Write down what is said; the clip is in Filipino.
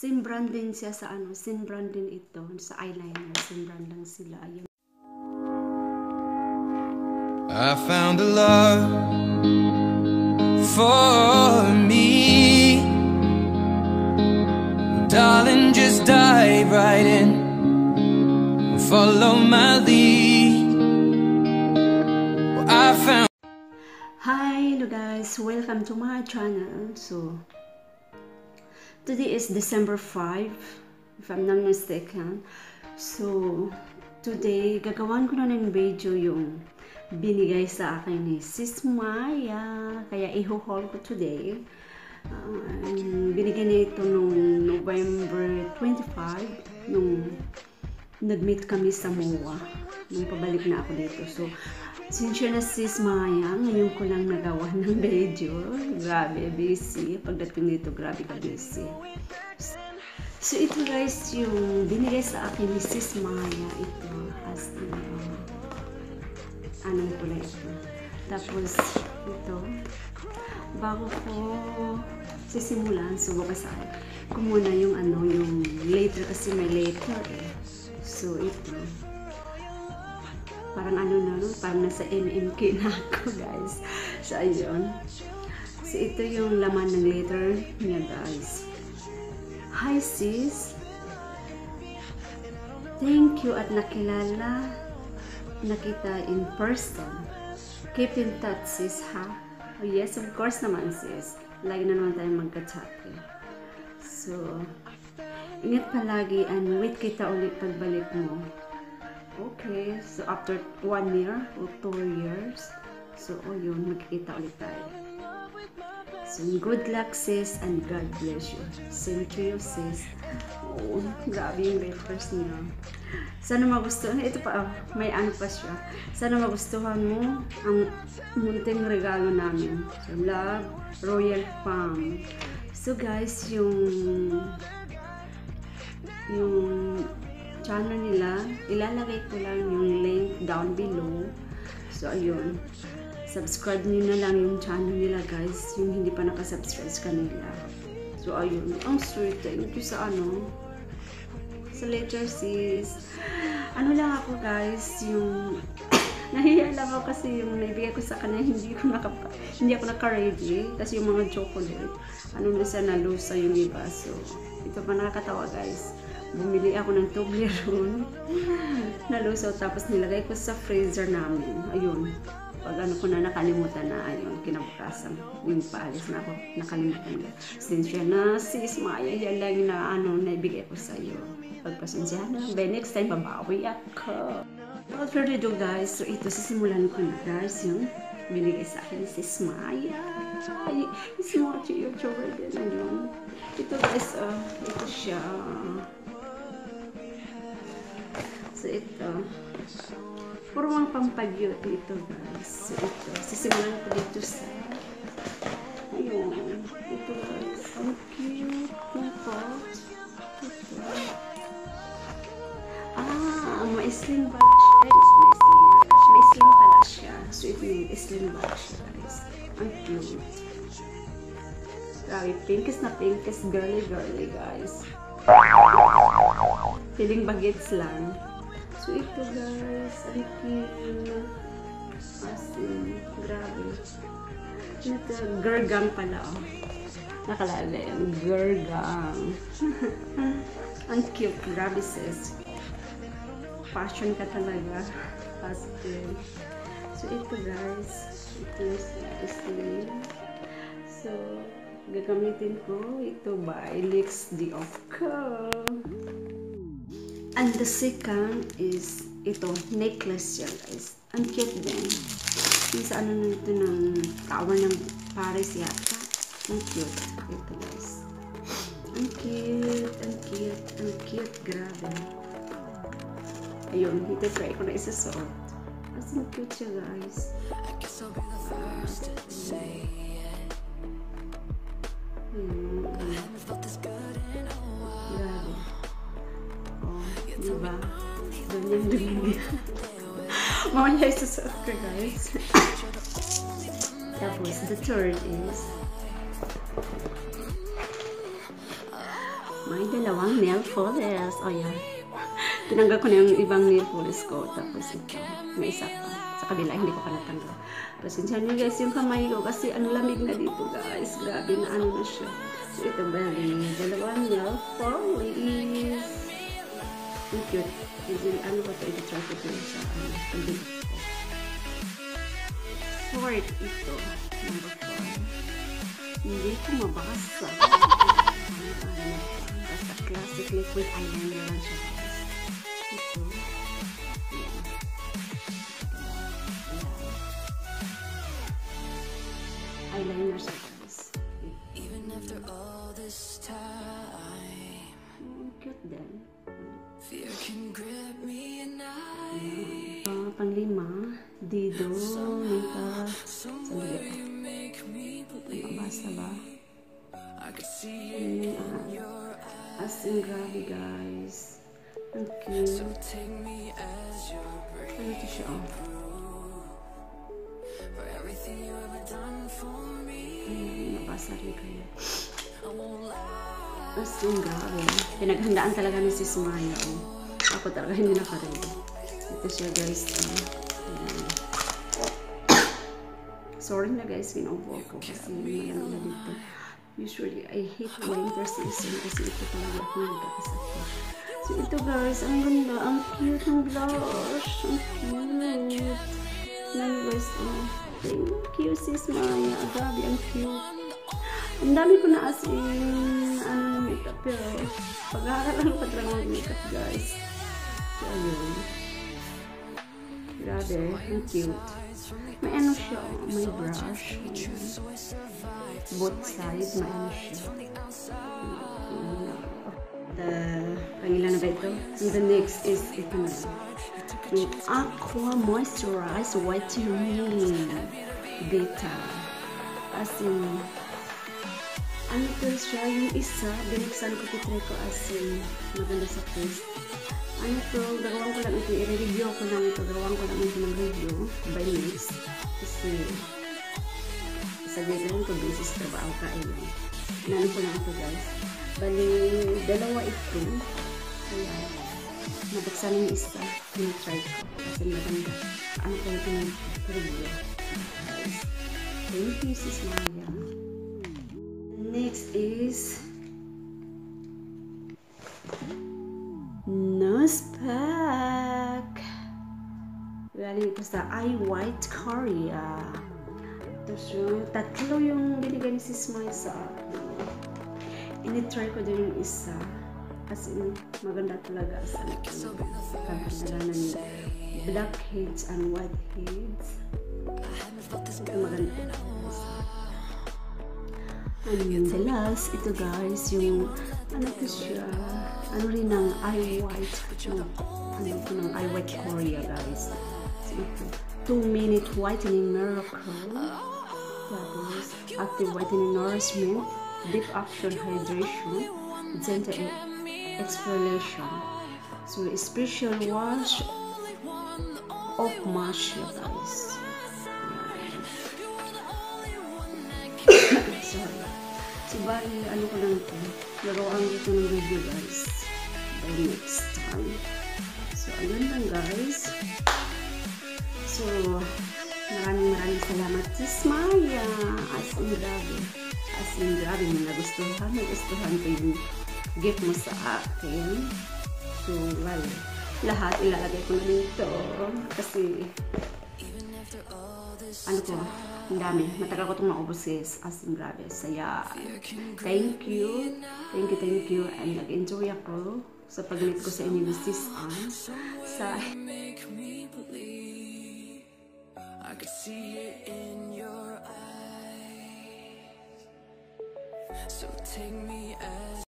Same brand din siya sa ano, same brand din ito. Sa eyeliner, same brand lang sila. Ayan. I found a love for me. Darling, just dive right in. Follow my lead. I found. Hi, hello guys, welcome to my channel. So today is December 5, if I'm not mistaken. So today gagawan ko na ng video yung binigay sa akin ni Sis Maya, kaya i-haul ko today. Binigay niya ito noong November 25 nung nag-meet kami sa MOA nung pabalik na ako dito. So sincere na Sis Maya, ngayon ko lang nagawa ng video. Grabe, busy. Pagdating dito, grabe ka busy. So ito guys, yung binigay sa akin ni Sis Maya. Ito, as in, anong kulay ito. Tapos, ito, bago ko sisimulan, subukan sa akin. Muna yung ano, yung later kasi may later eh. So ito, parang ano na, no? Parang nasa MMK na ako, guys. So, ayun. So, ito yung laman ng letter niya, guys. Hi, sis. Thank you at nakilala na kita in person. Keep in touch, sis, ha? Oh, yes, of course naman, sis. Lagi na naman tayong magka-chat, eh. So, ingat palagi and wait kita ulit pagbalik mo. Okay, so after 1 year or 2 years, so yun, magkikita ulit tayo. So good luck sis and God bless you. Same to you sis. Oh, grabe yung letters niya. Sana magustuhan, ito pa, may ano pa siya. Sana magustuhan mo ang munting regalo namin. So love, Royal Palm. So guys, yung channel nila, ilalagay ko lang yung link down below. So ayun, subscribe niyo na lang yung channel nila guys, yung hindi pa nakasubscribe sa kanila. So ayun, ang sweet, thank you sa ano, sa letter sis. Ano lang ako guys, yung nahiya lang ako kasi yung naibigay ko sa kanya, hindi ako naka-ready kasi yung mga chocolate, ano na siya, nalusa yung iba. So ito pa nakakatawa guys. Bumili ako ng Toblerone, nalusaw, tapos nilagay ko sa freezer namin. Ayun, pag ano ko na nakalimutan na, ayun, kinabukasan, yung paalis na ako, nakalimutan na. Sinsya na, sis Maya, yan lang na ano, naibigay ko sa iyo. Pagpasensya na, by next time, babawi ako. Without further ado guys, so ito, sisimulan ko na guys, yung binigay sa akin ni sis Maya. Ay, sis Maya, YouTuber din, ayun. Ito guys, ito siya. So ito, puro mga pampagyuti ito guys. So ito, sisimulan ko dito sa, ayun, ito guys, ang cute nito. Ito, may slim bag siya, may slim pala siya. So ito yung slim bag siya guys, ang cute. Grabe, pinkest na pinkest, girly guys. Feeling bagets lang. So ito guys, ang cute. Asin, grabe. Ito, gergang pala oh. Nakalagay ang gergang. Ang cute, grabe sis. Fashion ka talaga. Pastel. So ito guys, ito yung so gagamitin ko ito by Lix Diofco. And the second is ito, necklace siya guys. Ang cute din. Yung sa ano nito ng tower ng Paris yata. Ang cute. Ito guys. Ang cute, ang cute, ang cute. Grabe. Ayun, ito try ko na isasuot. As in cute siya guys. Grabe. Diba? Ganyan din. Mamaya isusuot ko guys. Tapos the third is May dalawang nail polish. Oh, yeah. Tinanggal ko na yung ibang nail polish ko. Tapos ito, may isa pa. Sa kabila, hindi ko pa natanggal. Pasensya nyo guys yung kamay ko kasi ang lamig na dito guys. Grabe na ano na siya. So ito bali, dalawang nail polish. Ang cute. Ano ba ito? I-try ko ito sa pagbigat ko. Short ito. Number 4. Hindi ko mabasa. Basta classic liquid eyeliner lang siya. Ito. Eyeliner siya guys. Even after all this time, Cute din. fear can grip me and Panglima, Dido, Mika, somewhere you make me believe. mabasa ba? I could see it in your eyes. As in, grabe guys. Ang cute. So take me as your breath Ano ito siya? for everything you ever done for me. Mabasa rin kayo. I won't lie. As in, grabe. Pinaghandaan talaga ni Sis Maya. Ako talaga hindi nakaredy. Ito siya guys. Ayan. Sorry na guys, kinovo ko kasi malamig na dito. Usually, I hate winter season kasi ito talaga ako nagkakasakit. So ito guys, ang ganda, ang cute ng blush. Ang cute. Nang guys, thank you Sis Maya. Grabe, ang cute. Ang dami ko na as in, makeup pero pag-aaralan ko talaga ng makeup guys. So ayun. Grabe, ang cute. May ano siya, may brush. Both sides, may ano siya. Pangilan na ba ito? And the next is ito na. Yung Aqua Moisturize Whitening Beta. As in, ano to siya? Yung isa, binuksan ko, kitry ko as in, maganda sa face. Ano to, gawin ko lang ito, i-review ko lang ito, gawin ko lang ito ng review by next. Kasi, sabihin lang ito, basis trabaho ka, ayun. Inano ko lang ito guys. Bali, dalawa ito. Kaya, nabuksan yung isa, tinatry ko. Kasi maganda. Ano ko ito ng review. Guys, thank you Sis Maya. Next is nose pack. Galing ito sa Eye White Korea. Tapos yung tatlo yung binigay ni Sis Maya sa akin. Ini-try ko din yung isa. Kasi maganda talaga sa kagandaan ng blackheads and whiteheads. Maganda talaga sa and the last, ito guys, yung ano to siya, ano rin ng Eye White, ano ito ng Eye White Korea guys. So ito, 2-minute whitening miracle, tapos active whitening nourishment, deep action hydration, gentle exfoliation. So special wash of mask guys. Sorry. So, bali, ano ko lang ito. Gagawaan ko ito ng review, guys. By next time. So, ayun lang, guys. So, maraming salamat, Sis Maya. As in, grabe. As in, grabe. Nagustuhan ko yung gift mo sa akin. So, well, lahat ilalagay ko na dito. Kasi, ano ko, ang dami. Matagal ko itong naubos guys. As in, grabe. Saya. Thank you. And nag-enjoy ako sa pag-meet ko sa inyo ni Sis Ann. I could see it in your eyes. So take me as